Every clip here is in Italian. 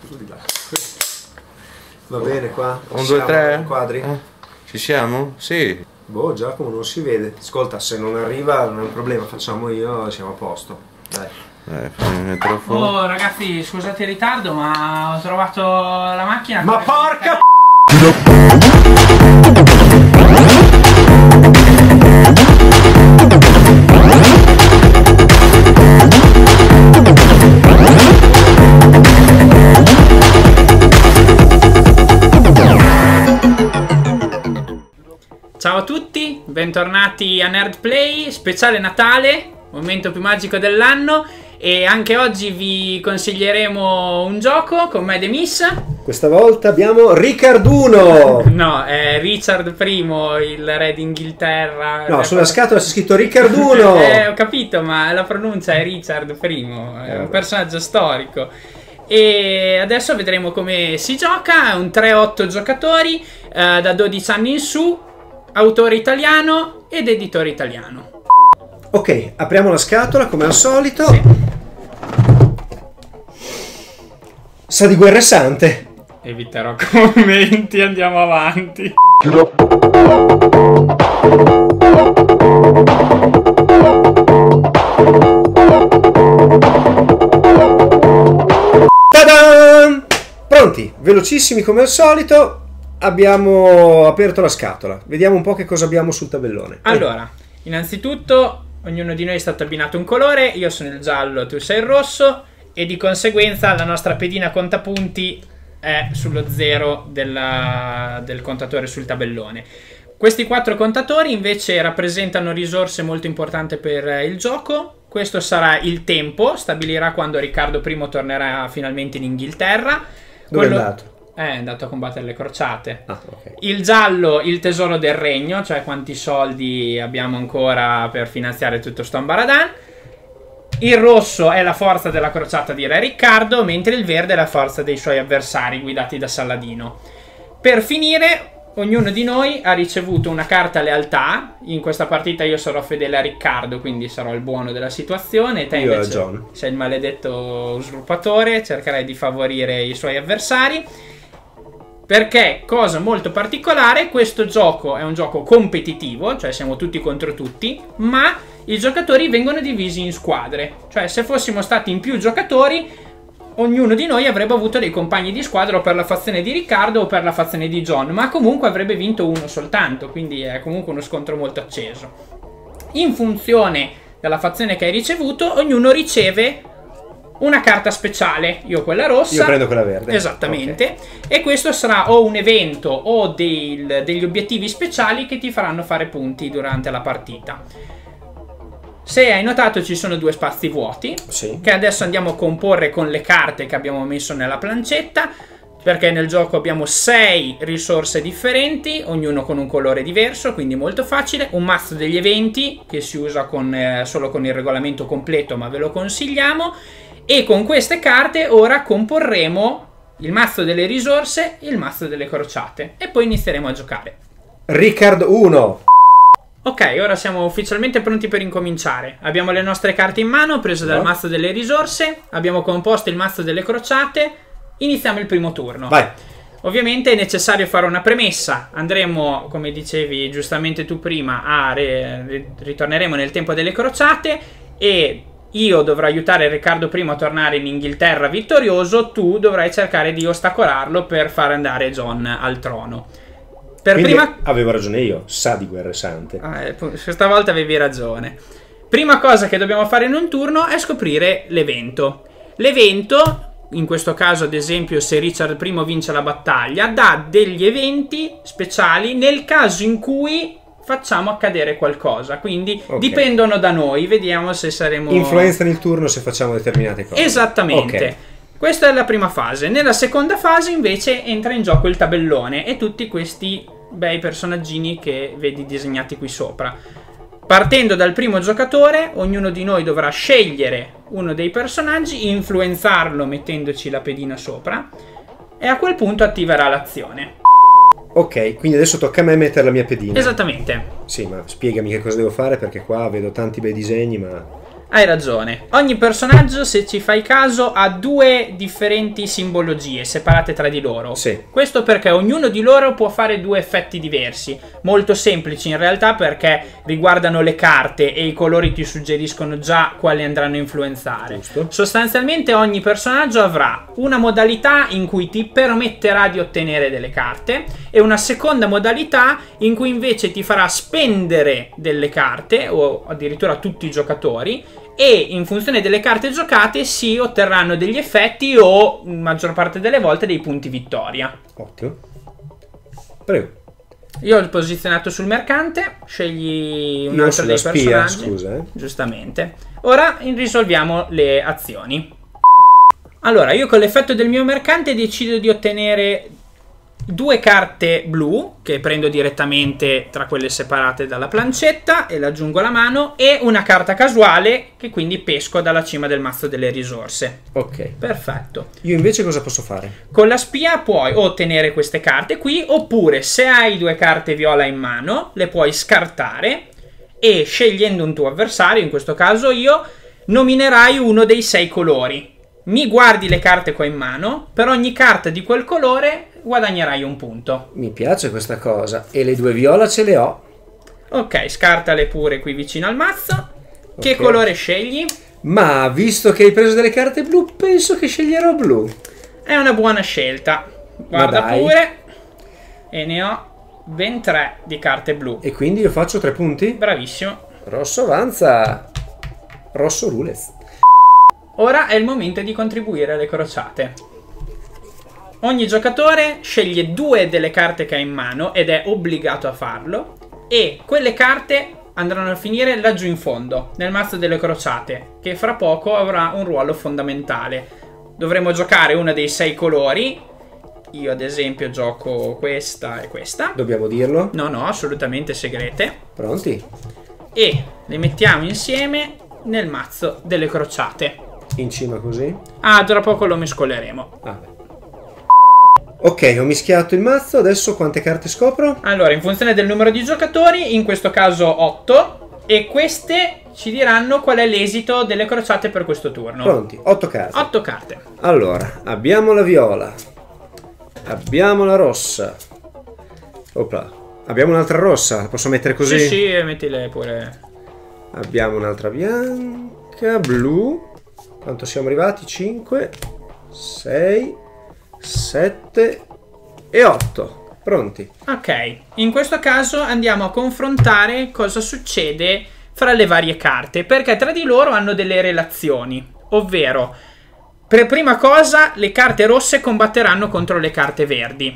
Va bene qua? 1, 2, 3 quadri? Ci siamo? Sì. Boh, Giacomo non si vede. Ascolta, se non arriva non è un problema, facciamo io, siamo a posto. Dai. Fammi mettere fuori. Oh ragazzi, scusate il ritardo, ma ho trovato la macchina. Ma porca Ciao a tutti, bentornati a Nerd Play, speciale Natale, momento più magico dell'anno. E anche oggi vi consiglieremo un gioco con me e Demis. Questa volta abbiamo Riccarduno! No, è Richard I, il re d'Inghilterra. No, sulla scatola c'è scritto Riccarduno! Ho capito, ma la pronuncia è Richard I, è un personaggio storico. E adesso vedremo come si gioca. È un 3-8 giocatori, da 12 anni in su, autore italiano ed editore italiano. Ok, apriamo la scatola come al solito. Sì. Sa di guerre sante. Eviterò commenti, andiamo avanti. Ta-da! Pronti, velocissimi come al solito. Abbiamo aperto la scatola. Vediamo un po' che cosa abbiamo sul tabellone. Allora, innanzitutto ognuno di noi è stato abbinato un colore. Io sono il giallo, tu sei il rosso. E di conseguenza la nostra pedina contapunti è sullo 0 del contatore sul tabellone. Questi 4 contatori invece rappresentano risorse molto importanti per il gioco. Questo sarà il tempo, stabilirà quando Riccardo I tornerà finalmente in Inghilterra. Dove è andato? È andato a combattere le crociate. Okay. Il giallo, il tesoro del regno, cioè quanti soldi abbiamo ancora per finanziare tutto sto ambaradan. Il rosso è la forza della crociata di Re Riccardo, mentre il verde è la forza dei suoi avversari guidati da Saladino. Per finire, ognuno di noi ha ricevuto una carta lealtà. In questa partita io sarò fedele a Riccardo, quindi sarò il buono della situazione. Te io invece John. sei il maledetto usurpatore, cercherai di favorire i suoi avversari. Perché, cosa molto particolare, questo gioco è un gioco competitivo, cioè siamo tutti contro tutti, ma i giocatori vengono divisi in squadre. Cioè, se fossimo stati in più giocatori, ognuno di noi avrebbe avuto dei compagni di squadra o per la fazione di Riccardo o per la fazione di John, ma comunque avrebbe vinto uno soltanto, quindi è comunque uno scontro molto acceso. In funzione della fazione che hai ricevuto, ognuno riceve una carta speciale. Io quella rossa. Io prendo quella verde. Esattamente. Okay. E questo sarà o un evento o degli obiettivi speciali che ti faranno fare punti durante la partita. Se hai notato ci sono 2 spazi vuoti, sì, che adesso andiamo a comporre con le carte che abbiamo messo nella plancetta, perché nel gioco abbiamo 6 risorse differenti, ognuno con un colore diverso, quindi molto facile. Un mazzo degli eventi che si usa solo con il regolamento completo, ma ve lo consigliamo. E con queste carte ora comporremo il mazzo delle risorse e il mazzo delle crociate. E poi inizieremo a giocare. Riccardo 1. Ok, ora siamo ufficialmente pronti per incominciare. Abbiamo le nostre carte in mano, prese dal mazzo delle risorse. Abbiamo composto il mazzo delle crociate. Iniziamo il primo turno. Vai. Ovviamente è necessario fare una premessa. Andremo, come dicevi giustamente tu prima, ritorneremo nel tempo delle crociate e io dovrò aiutare Riccardo I a tornare in Inghilterra vittorioso. Tu dovrai cercare di ostacolarlo per far andare John al trono. Avevo ragione io, sa di guerre sante. Questa volta avevi ragione. Prima cosa che dobbiamo fare in un turno è scoprire l'evento. L'evento, in questo caso ad esempio se Richard I vince la battaglia, dà degli eventi speciali nel caso in cui facciamo accadere qualcosa, quindi dipendono da noi, vediamo se saremo... Influenzano il turno se facciamo determinate cose. Esattamente. Questa è la prima fase. Nella seconda fase invece entra in gioco il tabellone e tutti questi bei personaggini che vedi disegnati qui sopra. Partendo dal primo giocatore, ognuno di noi dovrà scegliere uno dei personaggi, influenzarlo mettendoci la pedina sopra e a quel punto attiverà l'azione. Ok, quindi adesso tocca a me mettere la mia pedina. Esattamente. Sì, ma spiegami che cosa devo fare perché qua vedo tanti bei disegni, ma... Hai ragione. Ogni personaggio, se ci fai caso, ha due differenti simbologie separate tra di loro. Sì. Questo perché ognuno di loro può fare due effetti diversi, molto semplici in realtà, perché riguardano le carte e i colori ti suggeriscono già quali andranno a influenzare. Giusto. Sostanzialmente ogni personaggio avrà una modalità in cui ti permetterà di ottenere delle carte e una seconda modalità in cui invece ti farà spendere delle carte, o addirittura tutti i giocatori, e in funzione delle carte giocate si otterranno degli effetti o, maggior parte delle volte, dei punti vittoria. Ottimo. Prego. Io ho posizionato sul mercante, scegli un Io altro dei sulla spia, personaggi. scusa. Giustamente. Ora risolviamo le azioni. Allora, io con l'effetto del mio mercante decido di ottenere 2 carte blu, che prendo direttamente tra quelle separate dalla plancetta e le aggiungo alla mano, e una carta casuale che quindi pesco dalla cima del mazzo delle risorse. Ok. Perfetto. Io invece cosa posso fare? Con la spia puoi ottenere queste carte qui, oppure se hai 2 carte viola in mano le puoi scartare e, scegliendo un tuo avversario, in questo caso io, nominerai uno dei 6 colori. Mi guardi le carte che ho in mano, per ogni carta di quel colore guadagnerai un punto. Mi piace questa cosa. E le 2 viola ce le ho. Ok, scartale pure qui vicino al mazzo. Che Ok. colore scegli? Ma visto che hai preso delle carte blu, penso che sceglierò blu. È una buona scelta. Guarda dai. pure. E ne ho ben 3 di carte blu. E quindi io faccio 3 punti? Bravissimo. Rosso avanza. Rosso rules. Ora è il momento di contribuire alle crociate. Ogni giocatore sceglie 2 delle carte che ha in mano ed è obbligato a farlo, e quelle carte andranno a finire laggiù in fondo, nel mazzo delle crociate, che fra poco avrà un ruolo fondamentale. Dovremo giocare uno dei 6 colori. Io ad esempio gioco questa e questa. Dobbiamo dirlo? No, assolutamente segrete. Pronti? E le mettiamo insieme nel mazzo delle crociate. In cima così? Ah, tra poco lo mescoleremo. Ah, beh. Ok, ho mischiato il mazzo, adesso quante carte scopro? Allora, in funzione del numero di giocatori, in questo caso 8, e queste ci diranno qual è l'esito delle crociate per questo turno. Pronti, 8 carte. 8 carte. Allora, abbiamo la viola. Abbiamo la rossa. Opla. Abbiamo un'altra rossa, la posso mettere così? Sì, e mettile pure. Abbiamo un'altra bianca, blu. Quanto siamo arrivati? 5, 6, 7 e 8. Pronti. Ok, in questo caso andiamo a confrontare cosa succede fra le varie carte, perché tra di loro hanno delle relazioni, ovvero, per prima cosa, le carte rosse combatteranno contro le carte verdi.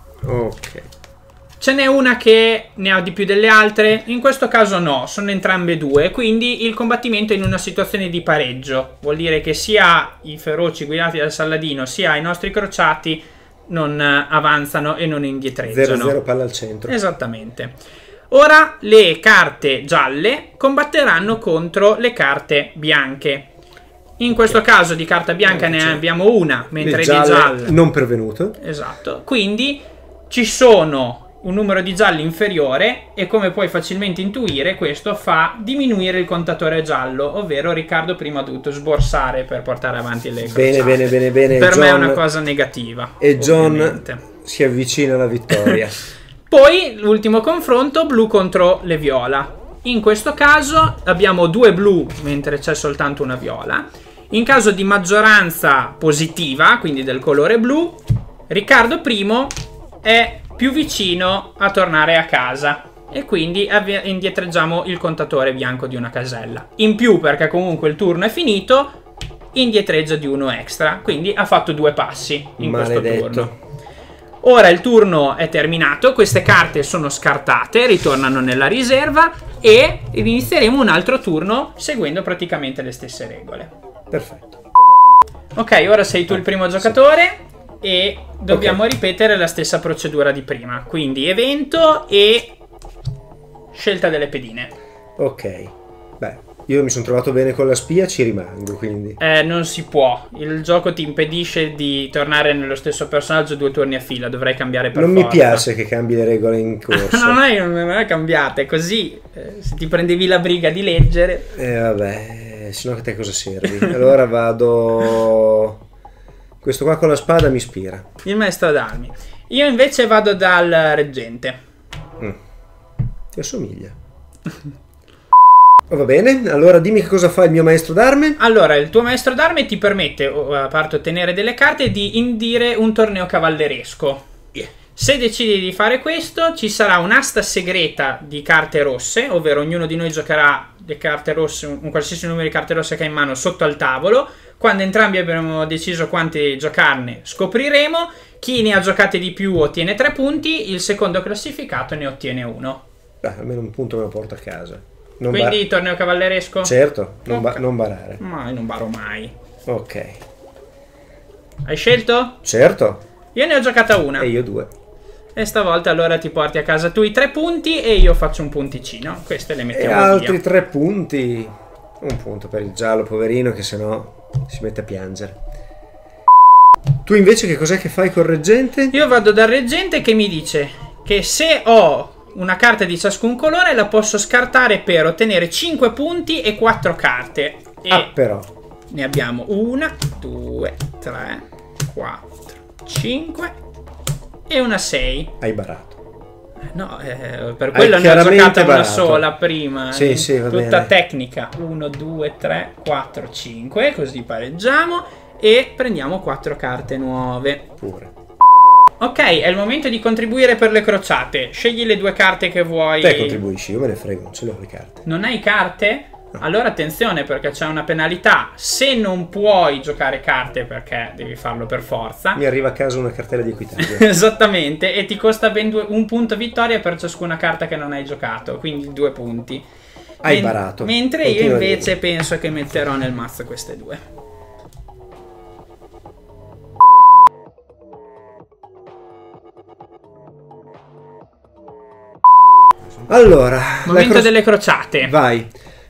Ok. Ce n'è una che ne ha di più delle altre? In questo caso no, sono entrambe 2, quindi il combattimento è in una situazione di pareggio. Vuol dire che sia i feroci guidati dal Saladino, sia i nostri crociati non avanzano e non indietreggiano. 0-0 palla al centro. Esattamente. Ora le carte gialle combatteranno contro le carte bianche. In questo caso di carta bianca ne abbiamo una, mentre Le di gialle gialle... non pervenuto. Esatto. Quindi ci sono un numero di gialli inferiore e, come puoi facilmente intuire, questo fa diminuire il contatore giallo, ovvero Riccardo prima ha dovuto sborsare per portare avanti le crociate. Bene. Per John, me è una cosa negativa. E John ovviamente. si avvicina alla vittoria. Poi l'ultimo confronto, blu contro le viola. In questo caso abbiamo 2 blu mentre c'è soltanto una viola. In caso di maggioranza positiva, quindi del colore blu, Riccardo I è più vicino a tornare a casa e quindi indietreggiamo il contatore bianco di una casella. In più, perché comunque il turno è finito, indietreggia di uno extra, quindi ha fatto 2 passi in questo turno. Ora il turno è terminato, queste carte sono scartate, ritornano nella riserva e inizieremo un altro turno seguendo praticamente le stesse regole. Perfetto. Ok, ora sei tu il primo giocatore e dobbiamo ripetere la stessa procedura di prima. Quindi evento e scelta delle pedine. Ok. Beh, io mi sono trovato bene con la spia, ci rimango, quindi. Non si può. Il gioco ti impedisce di tornare nello stesso personaggio 2 turni a fila. Dovrei cambiare per Non forza. mi piace che cambi le regole in corso. non è cambiate, così se ti prendevi la briga di leggere. Vabbè. sennò che te cosa servi? Allora vado... Questo qua con la spada mi ispira. Il maestro d'armi. Io invece vado dal reggente. Ti assomiglia. Va bene, allora dimmi che cosa fa il mio maestro d'arme. Allora, il tuo maestro d'arme ti permette, a parte ottenere delle carte, di indire un torneo cavalleresco. Se decidi di fare questo, ci sarà un'asta segreta di carte rosse, ovvero ognuno di noi giocherà le carte rosse, un qualsiasi numero di carte rosse che ha in mano sotto al tavolo. Quando entrambi abbiamo deciso quanti giocarne, scopriremo. Chi ne ha giocate di più ottiene 3 punti, il secondo classificato ne ottiene 1. Beh, almeno un punto me lo porto a casa. Non Quindi torneo cavalleresco? Certo, non, Ok. non barare. Ma io non baro mai. Ok. Hai scelto? Certo. Io ne ho giocata una. E io 2. E stavolta allora ti porti a casa tu i 3 punti e io faccio un punticino. Queste le E mettiamo altri via. 3 punti. Un punto per il giallo, poverino, che sennò si mette a piangere. Tu invece che cos'è che fai col reggente? Io vado dal reggente che mi dice che se ho una carta di ciascun colore la posso scartare per ottenere 5 punti e 4 carte. E Ah, però. ne abbiamo 1, 2, 3, 4, 5 e una 6. Hai barato. No, per quello ne ho chiaramente giocata una barato. sola prima. Sì, sì, va Tutta bene. tecnica. 1, 2, 3, 4, 5. Così pareggiamo. E prendiamo 4 carte nuove. Pure. Ok, è il momento di contribuire per le crociate. Scegli le 2 carte che vuoi. Te contribuisci, io me ne frego, non ce le ho le carte. Non hai carte? Allora attenzione, perché c'è una penalità. Se non puoi giocare carte, perché devi farlo per forza. Mi arriva a casa una cartella di Equitalia. Esattamente, e ti costa ben un punto vittoria per ciascuna carta che non hai giocato, quindi 2 punti. Hai barato. Mentre Continua io a dire. invece penso che metterò nel mazzo queste 2. Allora, Momento delle crociate. Vai.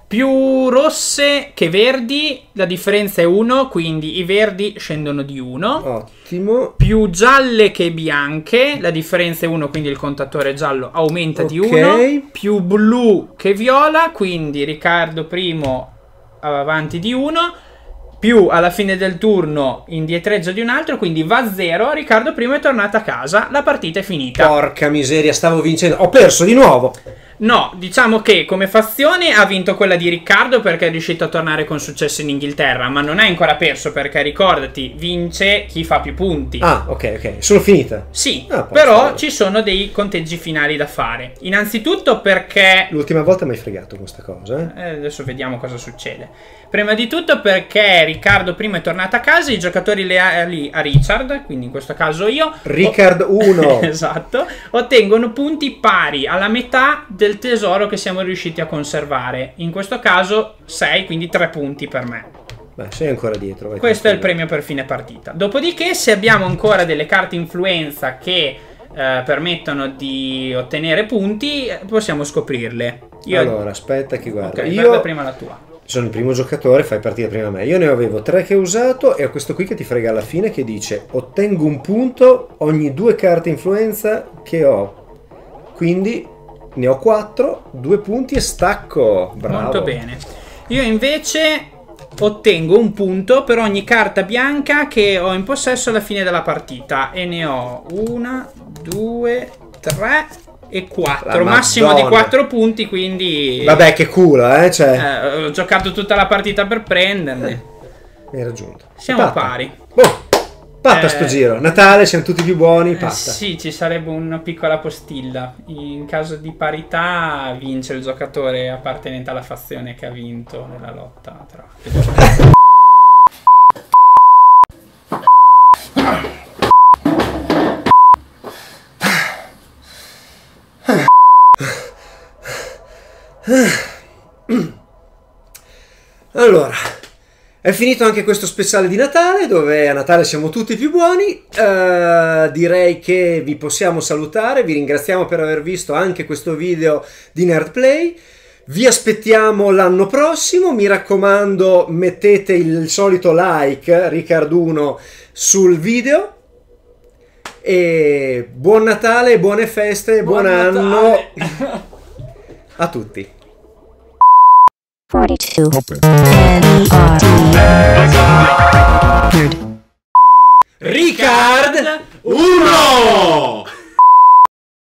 Più rosse che verdi, la differenza è 1, quindi i verdi scendono di 1. Ottimo. Più gialle che bianche, la differenza è 1, quindi il contatore giallo aumenta di Ok. 1. Più blu che viola, quindi Riccardo primo avanti di 1. Più alla fine del turno indietreggia di un altro, quindi va a 0. Riccardo primo è tornato a casa, la partita è finita. Porca miseria, stavo vincendo. Ho perso di nuovo. No, diciamo che come fazione ha vinto quella di Riccardo perché è riuscito a tornare con successo in Inghilterra, ma non hai ancora perso perché ricordati, vince chi fa più punti. Ah, ok. Sono finita. Sì, Ah, posso però fare. ci sono dei conteggi finali da fare. Innanzitutto perché... L'ultima volta mi hai fregato questa cosa, eh? adesso vediamo cosa succede. Prima di tutto perché Riccardo prima è tornato a casa, i giocatori leali a Richard, quindi in questo caso io... Ricard 1. Esatto, ottengono punti pari alla metà del tesoro che siamo riusciti a conservare. In questo caso 6, quindi 3 punti per me. Beh, sei ancora dietro. Vai Questo è il tranquillo. premio per fine partita. Dopodiché, se abbiamo ancora delle carte influenza che permettono di ottenere punti, possiamo scoprirle. Io... Allora, aspetta che guarda. Ok, Io guarda prima la tua. sono il primo giocatore, fai partire prima me. Io ne avevo 3 che ho usato e ho questo qui che ti frega alla fine che dice ottengo un punto ogni 2 carte influenza che ho. Quindi ne ho 4, 2 punti e stacco. Bravo. Molto bene. Io invece ottengo un punto per ogni carta bianca che ho in possesso alla fine della partita. E ne ho 1, 2, 3 e 4. La Massimo di Madonna. 4 punti, quindi... Vabbè, che culo, cioè, ho giocato tutta la partita per prenderne. mi hai raggiunto. Siamo Patta. pari. Boh, patta sto giro. Natale, siamo tutti più buoni, patta. Sì, ci sarebbe una piccola postilla. In caso di parità vince il giocatore appartenente alla fazione che ha vinto nella lotta tra... Allora, è finito anche questo speciale di Natale, dove a Natale siamo tutti più buoni. Direi che vi possiamo salutare, vi ringraziamo per aver visto anche questo video di Nerdplay. Vi aspettiamo l'anno prossimo, mi raccomando mettete il solito like, Riccarduno, sul video. E buon Natale, buone feste, buon anno Natale. a tutti. 42. Ricard 1!